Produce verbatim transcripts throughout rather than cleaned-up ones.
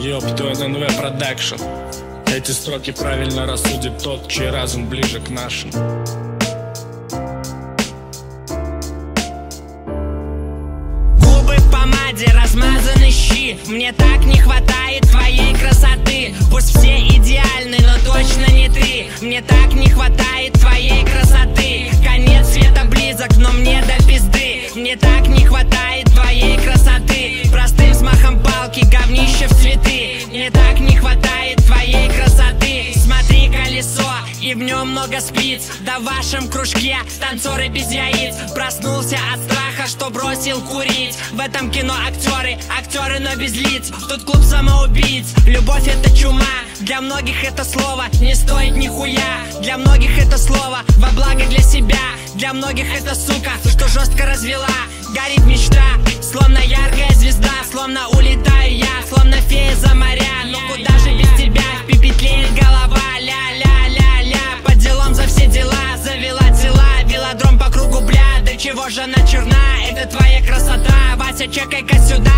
Ёпту, это эн вэ продакшн. Эти строки правильно рассудит тот, чей разум ближе к нашим. Губы в помаде, размазаны щи. Мне так не хватает твоей красоты. Пусть все идеальны, но точно не ты. Мне так не хватает твоей красоты. Конец света близок, но мне до пизды. Мне так не хватает твоей красоты. Простым взмахом палки, говнище в цветы. Мне так не хватает твоей красоты. Смотри, колесо, и в нем много спиц. Да в вашем кружке танцоры без яиц. Проснулся от страха, что бросил курить. В этом кино актеры, актеры, но без лиц. Тут клуб самоубийц. Любовь это чума. Для многих это слово не стоит нихуя. Для многих это слово во благо для себя. Для многих это сука, что жестко развела. Горит мечта, словно яркая звезда. Словно улетаю я, словно фея за моря. Но куда же без тебя, пепетлеет голова. Ля-ля-ля-ля, по делам за все дела. Завела тела, велодром по кругу, бля. Да чего же она черна, это твоя красота. Вася, чекай-ка сюда.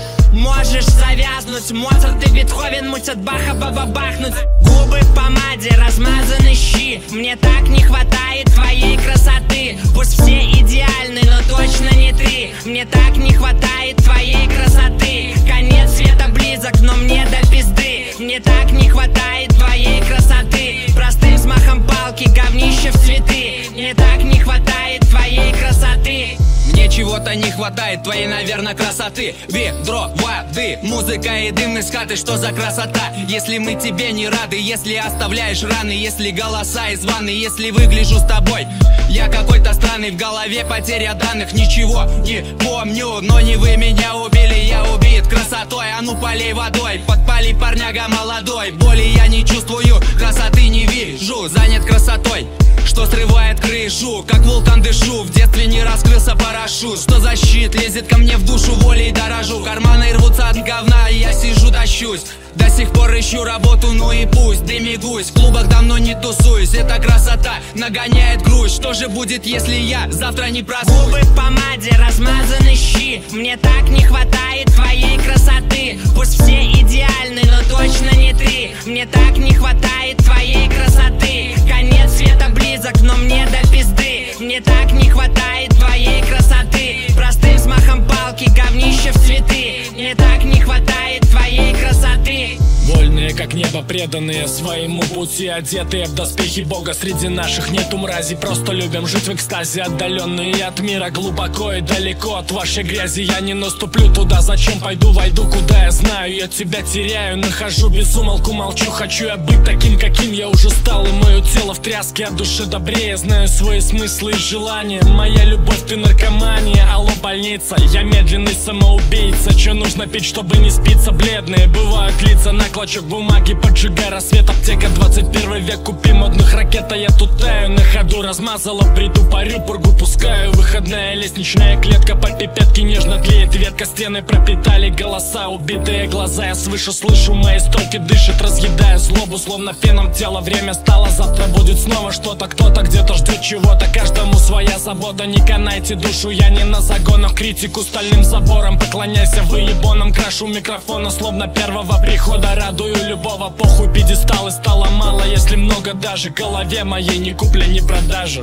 Можешь завязнуть, Моцарт и Бетховен мутят Баха, баба-бахнуть. Губы в помаде, размазаны щи. Мне так не хватает твоей красоты. Пусть все идеальны, но точно не ты. Мне так не хватает твоей красоты. Конец света близок, но мне до пизды. Мне так не хватает твоей красоты. Простым взмахом палки, говнище в цветы. Мне так не хватает твоей красоты. Мне чего-то не хватает твоей, наверное, красоты. Ведро воды, музыка и дым из хаты. Что за красота? Если мы тебе не рады, если оставляешь раны, если голоса из ванны, если выгляжу с тобой я какой-то странный, в голове потеря данных. Ничего не помню, но не вы меня убили, я убит красотой. А ну полей водой, подпали, парняга молодой. Боли я не чувствую, красоты не вижу. Занят красотой, что срывает крышу, как вулкан дышу. В детстве не раскрылся парашют. Что за щит лезет ко мне в душу, волей дорожу. Карманы рвутся от говна, и я сижу тащусь. До сих пор ищу работу, ну и пусть. Дымигусь, в клубах давно не тусуюсь. Эта красота нагоняет грусть. Что же будет, если я завтра не проснусь? Губы в помаде, размазаны щи. Мне так не хватает твоей красоты. Пусть все идеальны, но точно не ты. Мне так не хватает твоей красоты. Конец света близок, но мне до пизды. Мне так не хватает твоей красоты. Простым взмахом палки, говнище в цветы. Мне так не хватает твоей красоты. Вольные, как небо, преданные своему пути, одетые в доспехи Бога. Среди наших нету мразей, просто любим жить в экстазе. Отдаленные от мира, глубоко и далеко от вашей грязи. Я не наступлю туда, зачем пойду, войду, куда я знаю. Я тебя теряю, нахожу, без умолку молчу. Хочу я быть таким, каким я уже стал. И мое тело в тряске, от души добрее. Знаю свои смыслы и желания. Моя любовь, ты наркомания. Алло, больница, я медленный самоубийца. Че нужно пить, чтобы не спиться? Бледные бывают лица, на клочок бумаги поджигай рассвет. Аптека, двадцать первый век, купи модных ракет. А я тут таю на ходу, размазала, приду, парю, пургу пускаю. Выходная лестничная клетка, по пипетке нежно тлеет ветка. Стены пропитали голоса, убитые глаза. Я свыше слышу, мои строки дышат, разъедая злобу, словно феном тело. Время стало, завтра будет снова что-то. Кто-то где-то ждет чего-то, каждому своя забота. Не канайте душу, я не на загонах. Критику стальным забором, поклоняйся выебонам. Крашу микрофона, словно первого прихода. Радую любого, похуй, пьедесталы стало мало. Если много даже, голове моей ни купля, ни продажи.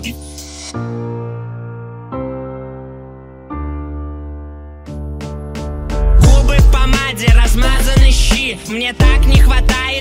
Губы в помаде, размазаны щи. Мне так не хватает